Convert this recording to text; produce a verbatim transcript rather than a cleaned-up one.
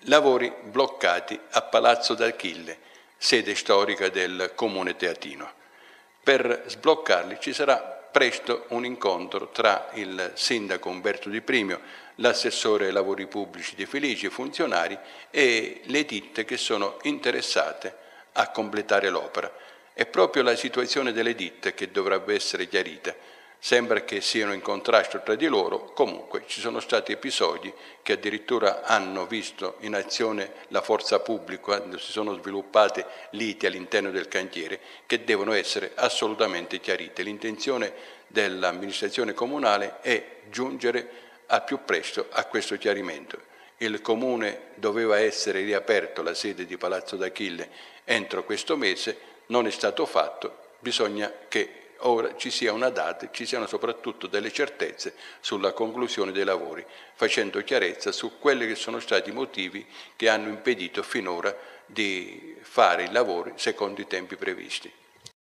lavori bloccati a Palazzo d'Achille, sede storica del Comune teatino. Per sbloccarli ci sarà presto un incontro tra il sindaco Umberto Di Primio, l'assessore ai lavori pubblici De Felici, i funzionari e le ditte che sono interessate a completare l'opera. È proprio la situazione delle ditte che dovrebbe essere chiarita. Sembra che siano in contrasto tra di loro, comunque ci sono stati episodi che addirittura hanno visto in azione la forza pubblica, quando si sono sviluppate liti all'interno del cantiere, che devono essere assolutamente chiarite. L'intenzione dell'amministrazione comunale è giungere al più presto a questo chiarimento. Il Comune doveva essere riaperto la sede di Palazzo d'Achille entro questo mese, non è stato fatto, bisogna che ora ci sia una data, ci siano soprattutto delle certezze sulla conclusione dei lavori, facendo chiarezza su quelli che sono stati i motivi che hanno impedito finora di fare i lavori secondo i tempi previsti.